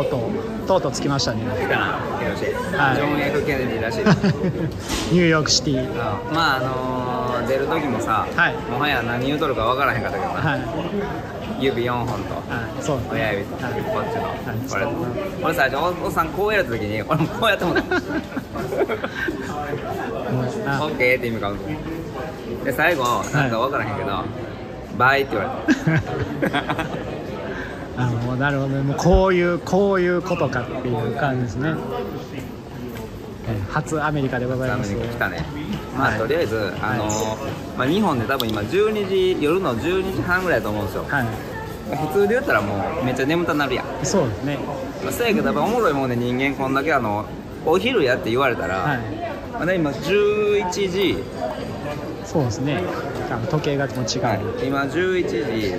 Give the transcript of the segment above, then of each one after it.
とうとう着きましたね。 はい、ジョン・ F ・ケネディらしいニューヨークシティ。 まあ出る時もさ、はい、もはや何言うとるか分からへんかったけどな、はい、指4本と、はい、そう親指と、はい、こっちの、はい、これと俺最初おっさんこうやった時に俺もこうやってもらったオッケーって意味かもで最後なんか分からへんけど、はい、バイって言われたもうなるほどね。もうこういうことかっていう感じですね。初アメリカでございます。 アメリカ来たね。まあ、はい、とりあえずまあ、日本で多分今夜の12時半ぐらいだと思うんですよ、はい、普通で言ったらもうめっちゃ眠たなるやん。 そうですね。 そうやけどやっぱおもろいもんで人間こんだけお昼やって言われたら、はい、まだ今11時。 そうですね。時計がもう違う、はい、 今11時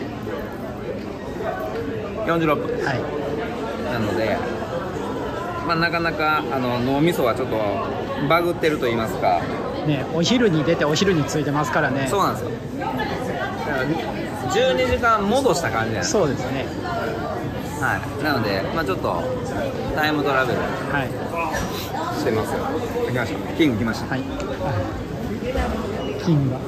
46分、はい、なので、まあ、なかなか脳みそはちょっとバグってると言いますかね、お昼に出てお昼についてますからね。 そうなんですよ。だから12時間戻した感じじゃないですか。 そうですね。 はい、なので、まあ、ちょっとタイムトラベルしてますよ。来ました。キング来ました。はい、 キングが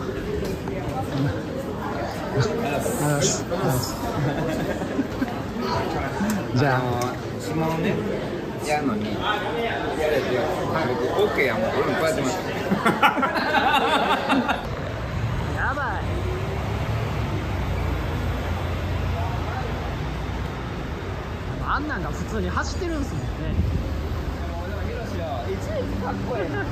じゃあ指紋ねやるのにやれって僕 OK やもん。俺もこうやってましたやばい。あんなんが普通に走ってるんですもんね。 ヒロシよ、いちいちかっこいいな。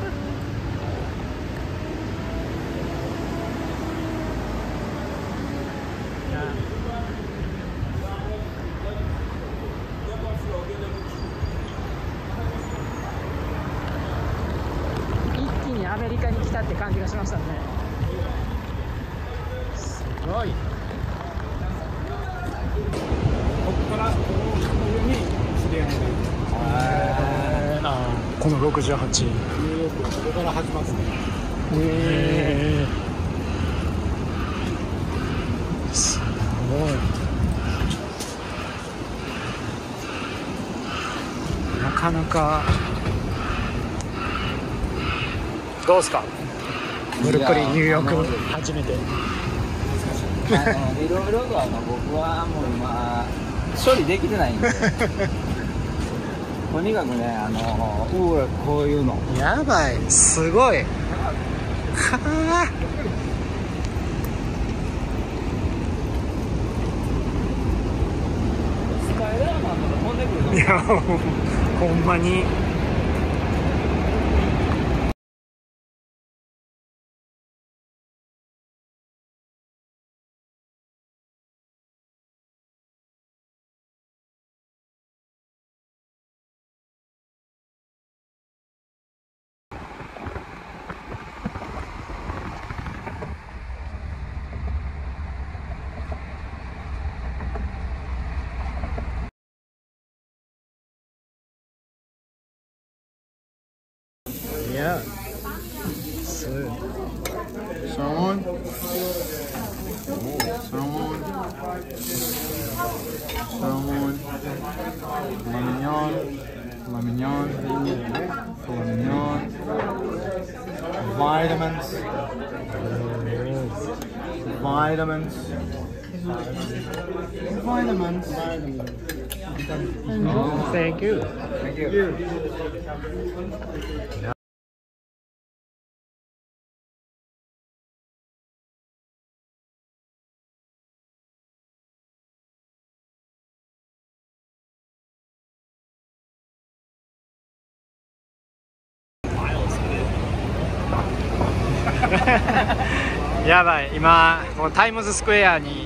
アメリカに来たって感じがしましたね。すごい。ここからこの上に知り合いがいて、この68ニューヨークはここから始まるね。すごい。なかなかどうですか、ブルックリンニューヨーク初めて。いろいろと僕はもう今処理できてないんでとにかくねこういうのやばい、すごい。はあ、 スカイダーマンとか飛んでくるの。 いやほんまに。Yeah. Someone. Lamignon. Vitamins. Thank you. Yeah. やばい、今もうタイムズスクエアに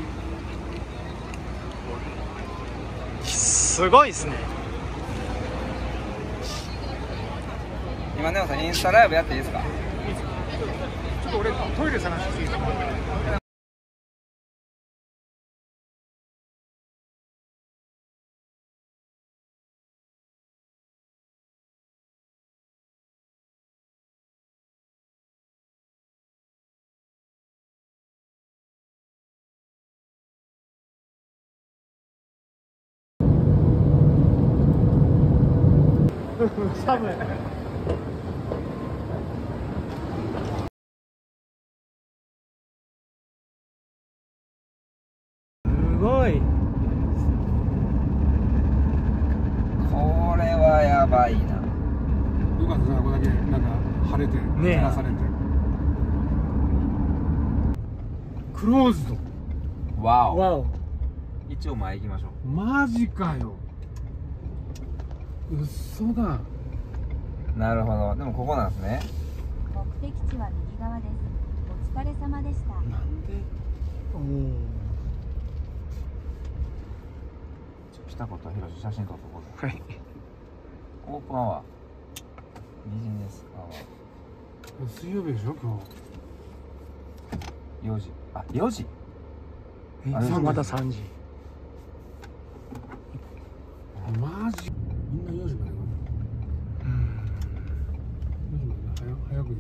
すごいですね。 今ね、インスタライブやっていいですか？ ちょっと俺トイレ探していいですか？ 寒い。すごい。 これはやばいな。 よかったな、これだけなんか晴れて照らされて。クローズド。 わお。 わお。 一応前行きましょう。 マジかよ。嘘だ。 なるほど。でもここなんですね。 目的地は右側です。お疲れ様でした。 なんで。お来たことはひろし写真撮っとこう。 はい。 オープンアワー。ビジネスアワー。 水曜日でしょ今 4時。あ、4時。 まだ3時。マジ。みんな4時まで。4時まで早く行って。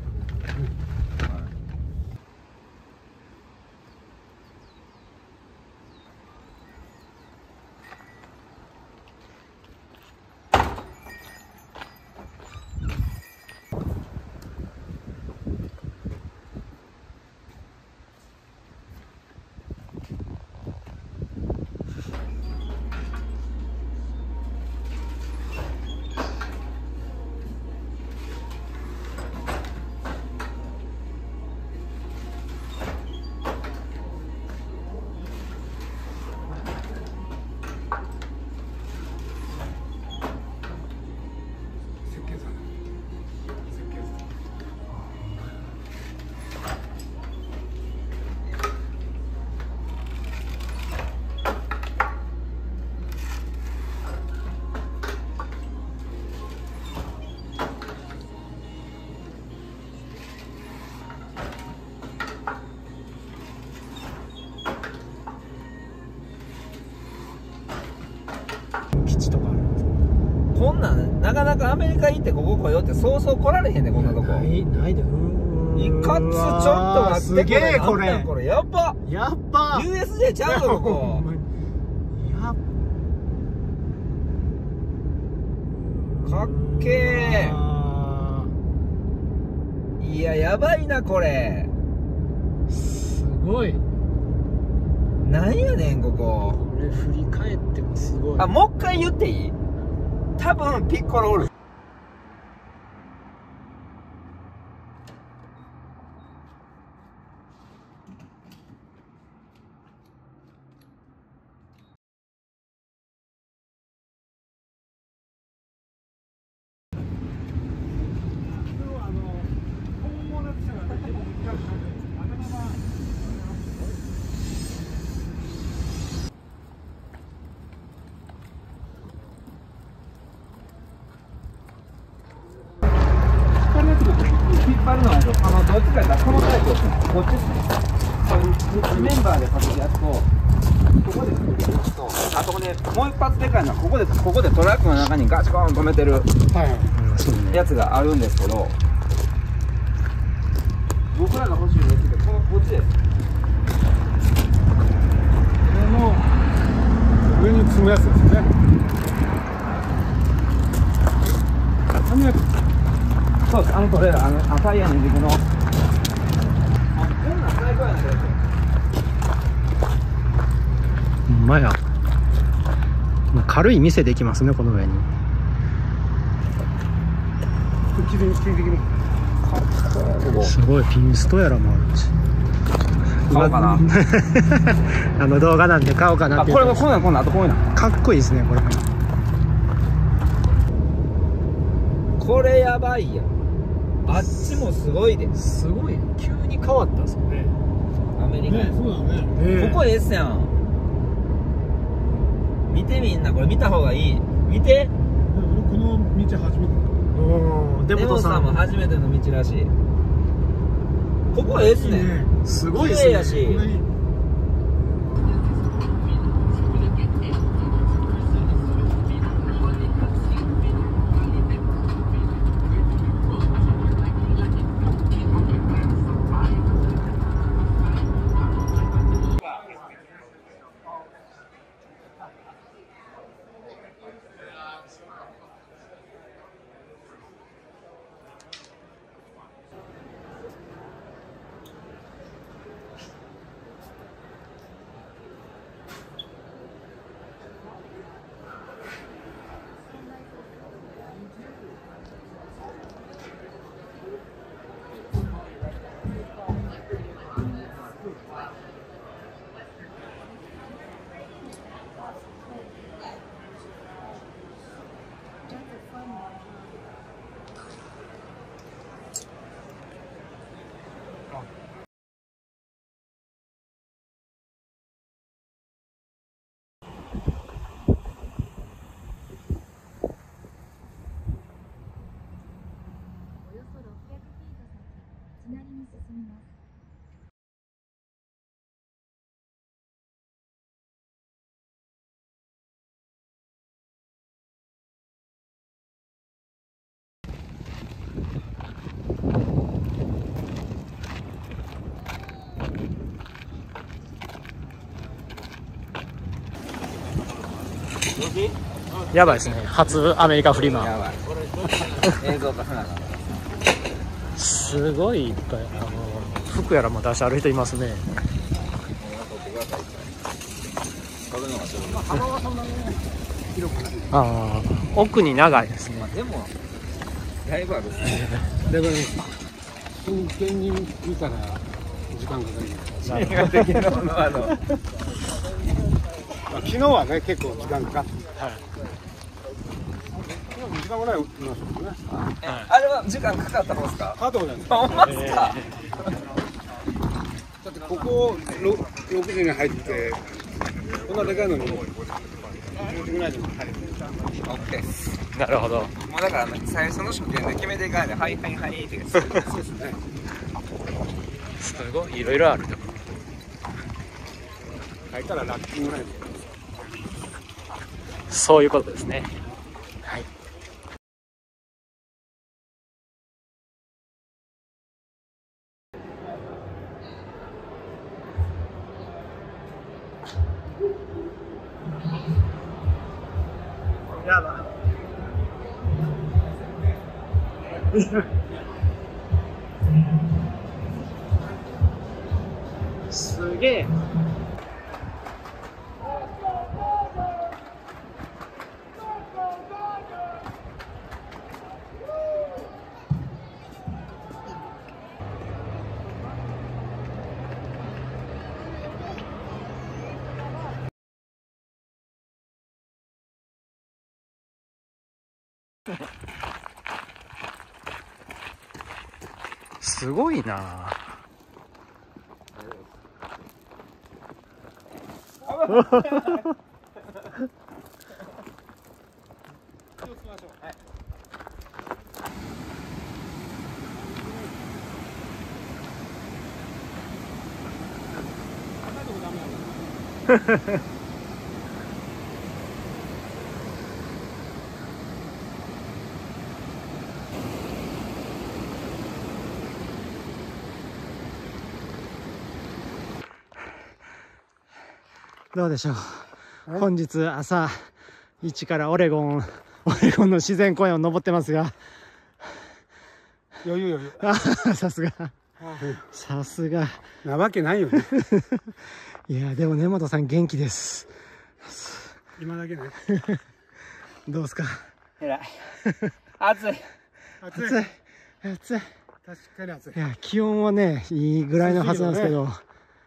基地とかある。 こんなんなかなかアメリカ行ってここ来ようってそうそう来られへんねこんなとこ。 ないで。 いかつちょっと待って。 すげえこれ。 これやば。 やっば。 USJ ちゃうぞここ。 やっ。 かっけー。いややばいなこれ。 すごい。 なんやねんここ。 これ振り返ってもすごい。 あ、もう一回言っていい？多分ピッコロおる。引っ張るのはどっちかやったらこのタイプですね。こっちですね。メンバーでかけるやつと、ここでかけるやつと、あとね、もう一発でかいのはここでトラックの中にガチコーン止めてるやつがあるんですけど、僕らが欲しいのってこっちです。 この上に積むやつですね。あのやつ。 そうです、トレーラー、タイヤの軸の。こんなん最高やな、これ。 ほんまや。軽い店できますね、この上に。すごい、ピンストやらもあるし。 買おうかな。 動画なんで買おうかなって。 これ、こんなん、あとこういうの。 かっこいいですね、これ。 これやばいやん。あっちもすごいで。 すごい、急に変わったっすよね。 アメリカ。 そうだね。 ここええっすやん。見てみんな、これ見た方がいい。見て。 この道初めて。 デモさんも初めての道らしい。ここええっすね。 すごいっすね。 綺麗やし。 およそ600フィート先、道なりに進みます。 やばいですね。初アメリカフリマやばい。映像化せなあかん。 すごいいっぱい服やらも出し歩いていますね。ああ、奥に長いですね。 でもだいぶあるっすね。 でも真剣に見たら時間かかる。昨日はね結構時間かかって。2時間ぐらい見ましたもんね。 あれは時間かかった方ですか？ かかったことないです。 ほんまっすか？ だってここ6時に入ってこんなでかいのに10時ぐらいにも入る。 オッケーです。 なるほど。 もうだから最初の初見で決めていかないで、はいはいはいって。そうですね。 すごいいろいろあるところ。書いたらラッキングライブ。そういうことですね。はい。やばい。すげえ。すごいな。どうでしょう。本日朝1からオレゴンの自然公園を登ってますが、余裕さすがなわけないよね。いやでも根本さん元気です。今だけね。どうですか。 えらい。暑い。 確かに暑い。いや気温はねいいぐらいのはずなんですけど。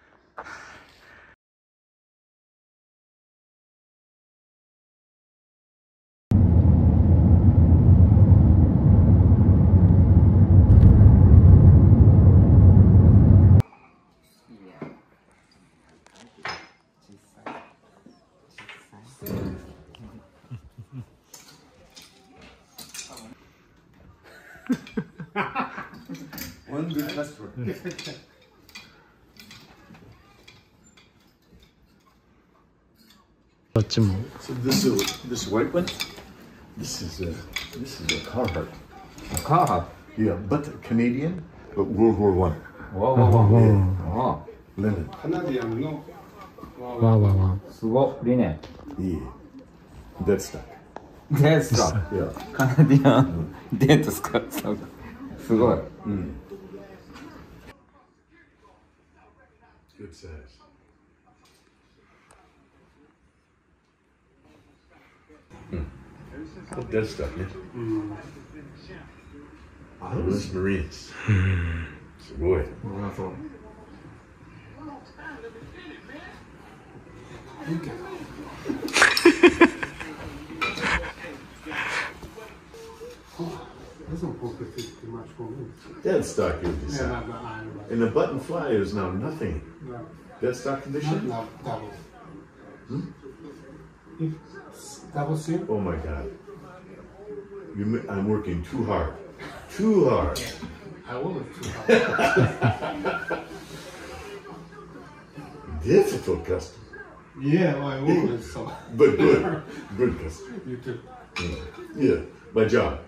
どっちも。 So this white one, this is a Carhartt. A Carhartt? Yeah, but Canadian, but World War I. Wow. Linen. カナディアンのわすごいリネン。 Yeah. Dead stock. ですか。 Yeah. カナディアンデントスか。すごい。 Good size. Dead stock, yeah. Those Marines. すごい。 Deadstock is design. And the button fly is now nothing. Deadstock condition? Double seal? Oh my God. I'm working too hard. Too hard. I work too hard. Difficult custom. Yeah, I work so. But good. Good custom. You too. Yeah, my job.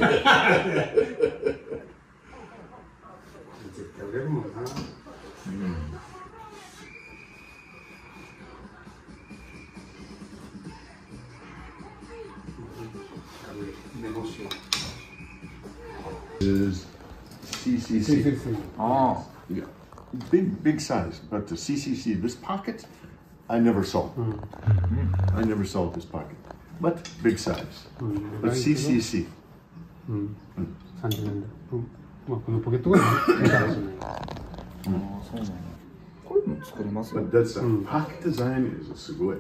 Is CCC. Oh. Yeah. Big size, but the CCC, this pocket, I never saw. I never saw this pocket, but big size. But CCC. But that's pocket design is sugoi.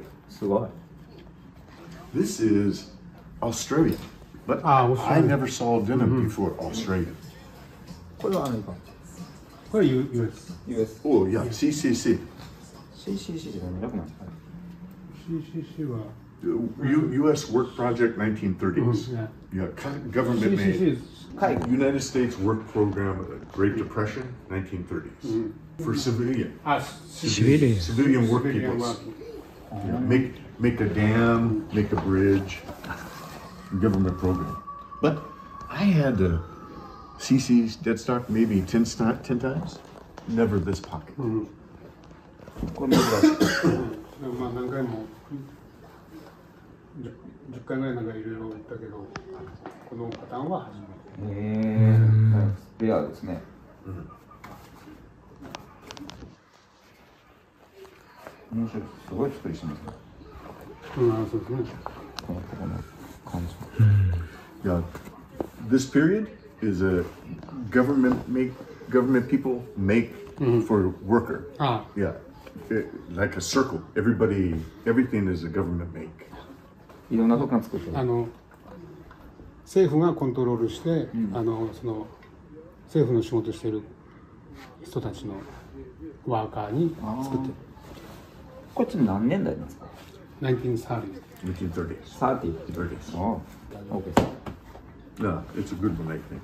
This is Australian, but I never saw denim before Australian. これはアメリカ。 これ US。 US。 Oh yeah, CCC. CCC じゃ何楽なんですか。 CCC は U.S. Work Project 1930s. Yeah, government made. United States Work Program, Great Depression, 1930s. For civilian. Civilian work peoples. Yeah, make a dam, make a bridge. Government program. But I had CC's deadstock maybe 10 times. Never this pocket. これ珍しい。 まあ何回も10回ぐらいなんかいろいろ言ったけど、このパターンは初めて。 レアですね。面白い。すごい作りしますね。 そうですね。 この感じ。 Yeah, this period is a government people make for worker. Yeah, like a circle. Everything is a government make. いろんなところ作ってる。 政府がコントロールして、その政府の仕事している人たちのワーカーに作ってる。 こっち何年代なんですか。 1930s. 1930s. 30s. Oh, okay. No, it's a good one, I think.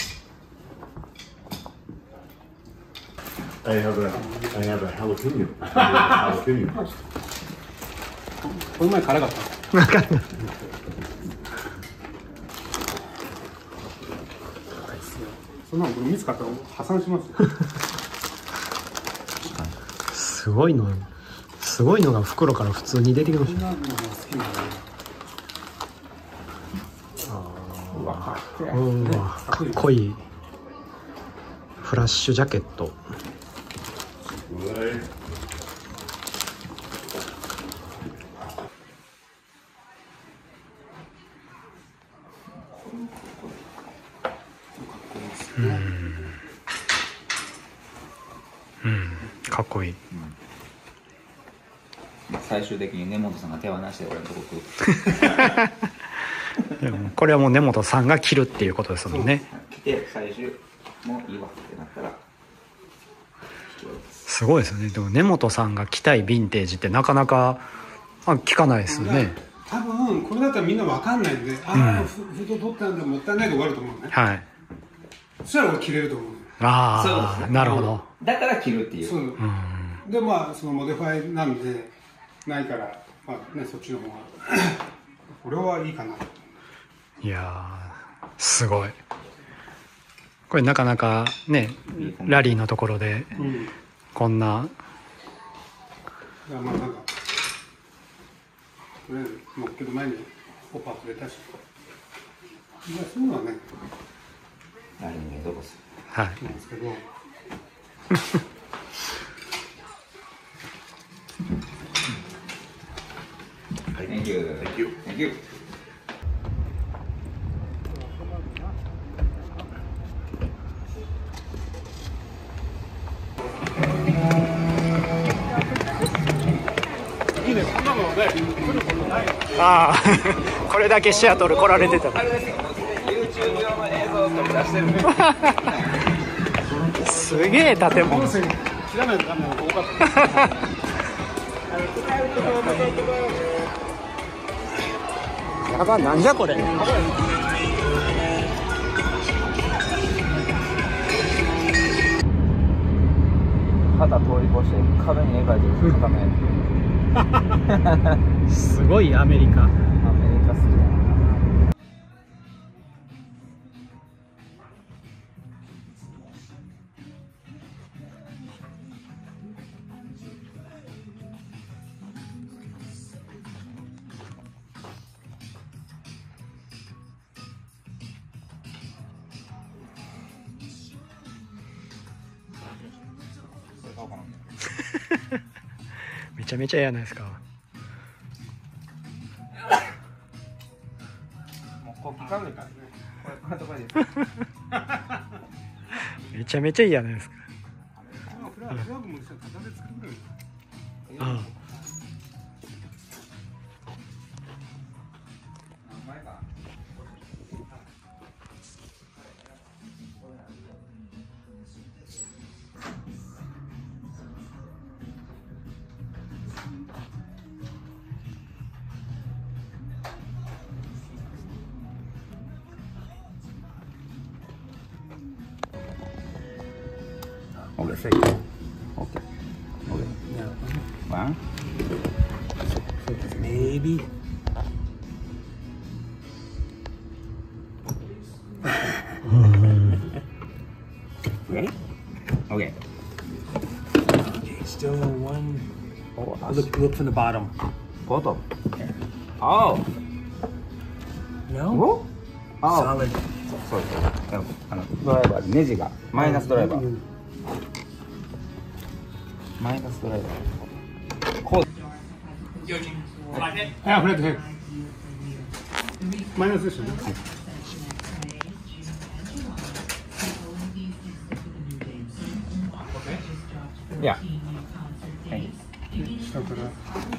I have a jalapeno. Jalapeno. この前辛かった。そんなの見つかったら破産しますよ。 すごいのが袋から普通に出てきました。かっこいいフラッシュジャケット。かっこいい。 最終的に根本さんが手放して俺のとこ来る。 でもこれはもう根本さんが着るっていうことですもんね。 着て最終もういいわってなったら。 すごいですよね。でも根本さんが着たいヴィンテージってなかなか聞かないですよね。 多分これだったらみんなわかんないんで、ああ封筒取ったんだもったいないで終わると思うね。はい。そしたら俺着れると思う。 ああ、なるほど。 だから着るっていう。 でまあそのモデファイなんでないから、まあね、そっちの方が俺はいいかな。いやーすごい。これなかなかねラリーのところでこんな。 いやまあなんかとりあえずもうけど前にオファーくれたし、いやそういうのはね。 ラリーのどこす。 はい。 なんですけど。 Thank you. Thank you. Thank you. いいね、こんなのね、来ることない。 ああ、これだけシアトル来られてたら。 あれですよ。YouTube 用の映像取り出してるね。 すげえ建物。 切らないとダメなのが多かった。 やば、なんじゃこれ。 肩通り越して壁に絵描いてる固め。 すごいアメリカ。 アメリカ好きだな。 めちゃめちゃ嫌なんですか。 もうこう聞かないからね。これとこれです。 めちゃめちゃ嫌なんですか。ああ。 Okay, fake. Okay. Okay. One. Maybe. Ready? Okay. Still one. Oh, Look from the bottom. bottom. Oh. No? Oh. Solid. そうです。ドライバーネジがマイナスドライバー。マイナスドライバー。こう。 あ、フラットヘッド。マイナスですよね。 いや。 下から。